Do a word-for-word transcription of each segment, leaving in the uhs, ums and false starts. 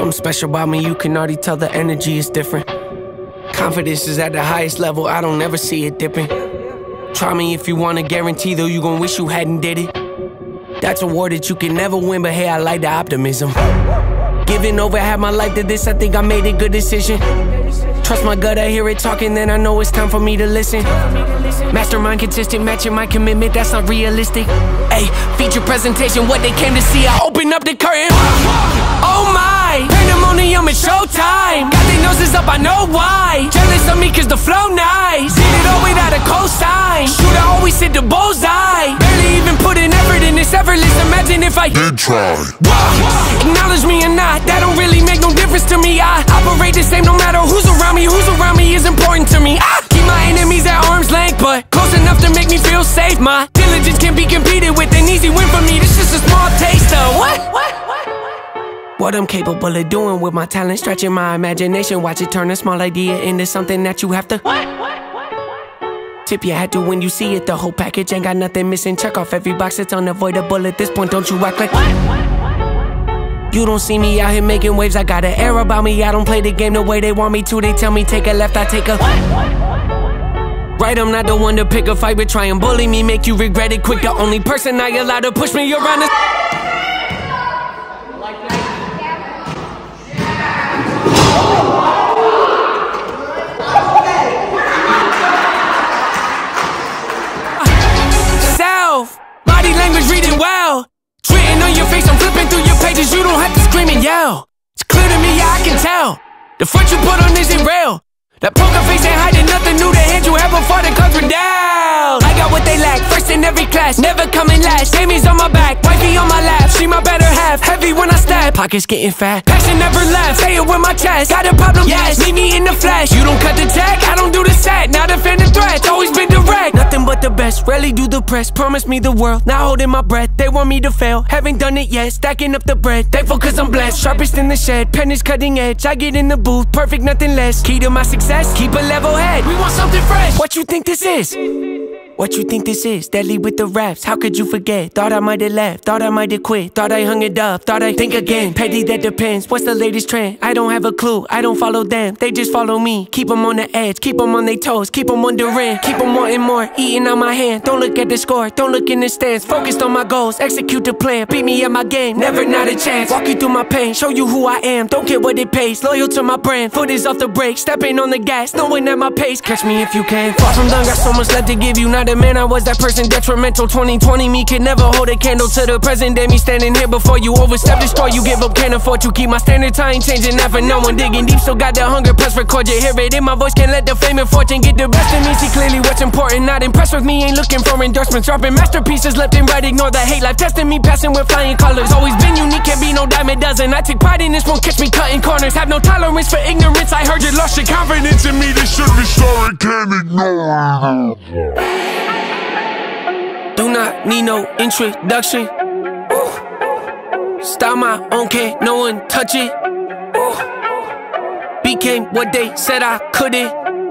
Something special about me, you can already tell the energy is different. Confidence is at the highest level, I don't ever see it dipping. Try me if you wanna guarantee, though you gon' wish you hadn't did it. That's a war that you can never win, but hey, I like the optimism. Giving over half my life to this, I think I made a good decision. Trust my gut, I hear it talking, then I know it's time for me to listen. Mastermind consistent, matching my commitment, that's not realistic. Ayy, feature presentation, what they came to see, I open up the curtain. Oh my, pandemonium, it's showtime. Got their noses up, I know why. Jealous of me cause the flow nice. Did it all without a cosign. Shooter always hit the bullseye. Barely even put an effort in, it's effortless. Imagine if I did try. Acknowledge me or not, that don't really make no difference to me. I operate the same no matter who's around me. Who's around me is important to me. I keep my enemies at arm's length, but close enough to make me feel safe. My diligence can be competed with, an easy win for me. This just a small taste of what? What? What I'm capable of doing with my talent, stretching my imagination. Watch it turn a small idea into something that you have to what? Tip your hat to when you see it. The whole package ain't got nothing missing. Check off every box, it's unavoidable at this point. Don't you act like what? You don't see me out here making waves. I got an air about me. I don't play the game the way they want me to. They tell me take a left, I take a right. I'm not the one to pick a fight, but try and bully me, make you regret it quick. The only person I allow to push me around is self. Body language reading well. Written on your face, I'm flipping through your pages. You don't have to scream and yell. It's clear to me, yeah, I can tell. The front you put on isn't real. That poker face ain't hiding nothing new. The hand you have before the cards were down. I got what they lack, first in every class, never coming last. Amy's on my back, wifey on my lap. She my better half, heavy when I stab. Pockets getting fat, passion never left. Say it with my chest, got a problem, yes. Meet me in the flesh, you don't cut the tag, I don't do the set. Not defend the threats, always been direct. Nothing but the best, rarely do the press. Promise me the world, not holding my breath. They want me to fail, haven't done it yet. Stacking up the bread, thankful cause I'm blessed. Sharpest in the shed, pen is cutting edge. I get in the booth, perfect, nothing less. Key to my success, keep a level head. We want something fresh. What you think this is? What you think this is? Deadly with the raps, how could you forget? Thought I might've left, thought I might've quit. Thought I hung it up, thought I'd think again. Petty, that depends, what's the latest trend? I don't have a clue, I don't follow them. They just follow me, keep them on the edge. Keep them on their toes, keep them wondering. Keep them wanting more, eating on my hand. Don't look at the score, don't look in the stands. Focused on my goals, execute the plan. Beat me at my game, never not a chance. Walk you through my pain, show you who I am. Don't care what it pays, loyal to my brand. Foot is off the brake, stepping on the gas, knowing at my pace. Catch me if you can. Far from done, got so much left to give you. Not a man, I was that person detrimental. Twenty twenty me could never hold a candle to the present day. Me standing here before you, overstep, destroy you, give up, can't afford to keep my standards. I ain't changing that for no one. Digging deep, still got the hunger, press record, you hear it in my voice. Can't let the fame and fortune get the best of me. See clearly what's important, not impressed with me. Ain't looking for endorsements, dropping masterpieces left and right. Ignore the hate, life testing me, passing with flying colors. Always been unique, can't be no dime a dozen. I take pride in this, won't catch me cutting corners. Have no tolerance for ignorance, I heard you lost your confidence in me. This should be sorry, can't ignore. Do not need no introduction. Ooh. Style my own, can't no one touch it. Ooh. Became what they said I couldn't.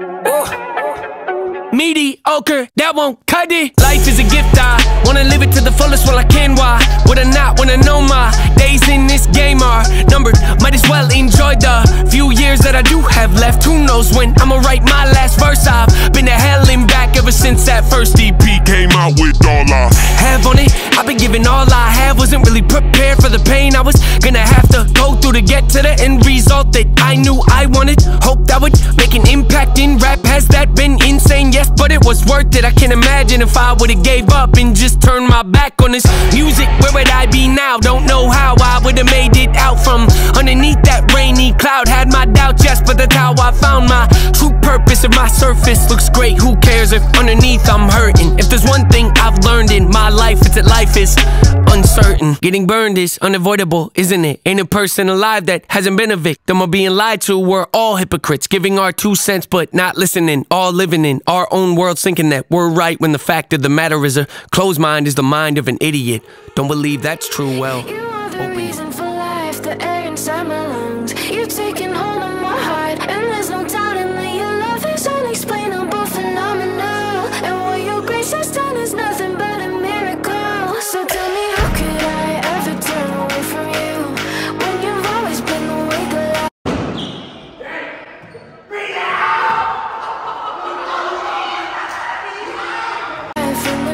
Ooh. Mediocre, that won't cut it. Life is a gift, I wanna live it to the fullest while I can. Why would I not wanna know my days in this game are numbered? Might as well enjoy the few years that I do have left. Who knows when I'ma write my last verse? I've been to hell and back ever since that first E P came out with all I have on it. I've been giving all I have, wasn't really prepared for the pain I was gonna have to go through to get to the end result that I knew I wanted. Hope that would make an impact in rap. Has that been insane? Yes, but it was worth it. I can't imagine if I would've gave up and just turned my back on this music. Where would I be now? Don't know how I would've made it out from underneath that rainy cloud. Had my doubts, yes, but that's how I found my true purpose. If my surface looks great, who cares if underneath I'm hurting? If there's one thing I've learned in my life, it's that life is uncertain. Getting burned is unavoidable, isn't it? Ain't a person alive that hasn't been a victim of being lied to. We're all hypocrites, giving our two cents but not listening. All living in our own world, thinking that we're right when the fact of the matter is a closed mind is the mind of an idiot. Don't believe that's true, well, you are the reason for life, the air inside my lungs. You've taken hold of my heart, and there's no doubting that your love is unexplainable, phenomenal. And what your grace has done is nothing but a miracle. So tell me, how could I ever turn away from you when you've always been the way that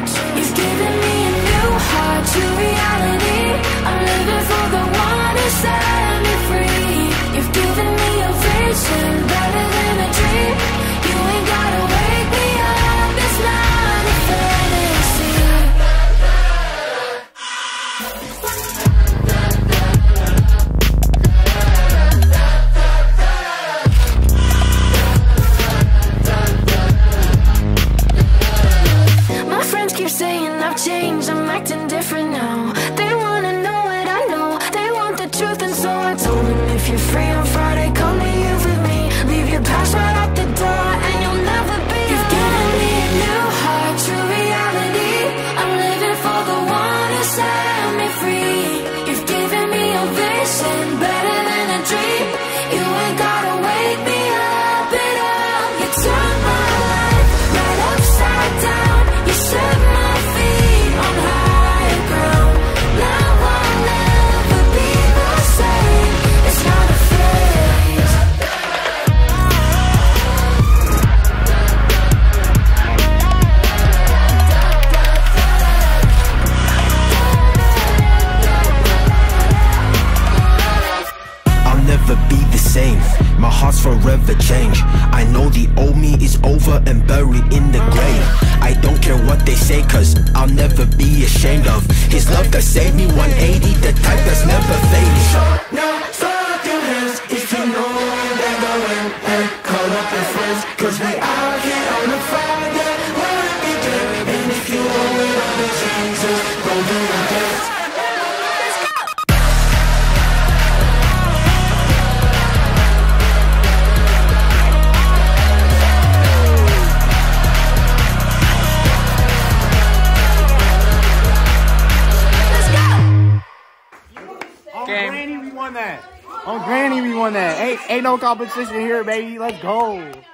dream. You've given me a new heart, true reality. I'm living for the one who set me free. You've given me a vision, better than a dream. You ain't gotta wake me up, it's not a fantasy. My friends keep saying I've changed, I'm acting different now. They wanna know what I know, they want the truth, and so I told them, if you're free on Friday, come to you with me. Leave your past right out the door, and you'll never be alone. You've given me a new heart, true reality. I'm living for the one who set me free. You've given me a vision, better than a dream. You ain't gotta wake me up at all. You turned my life right upside down. You set my feet on higher ground. Now I'll never be the same. It's not a phase. I'll never be the same, my heart's forever changed. I know the old me is over and buried in the grave. I don't care what they say, cause I'll never be ashamed of his love that saved me. One eighty, the type that's never fading. Now throw up your hands if you know they're going, and call up your friends, cause we out here on the Friday where it began. And if you owe it all to Jesus, go do your best. On Granny, we won that. On Granny, we won that. Ain't, ain't no competition here, baby. Let's go.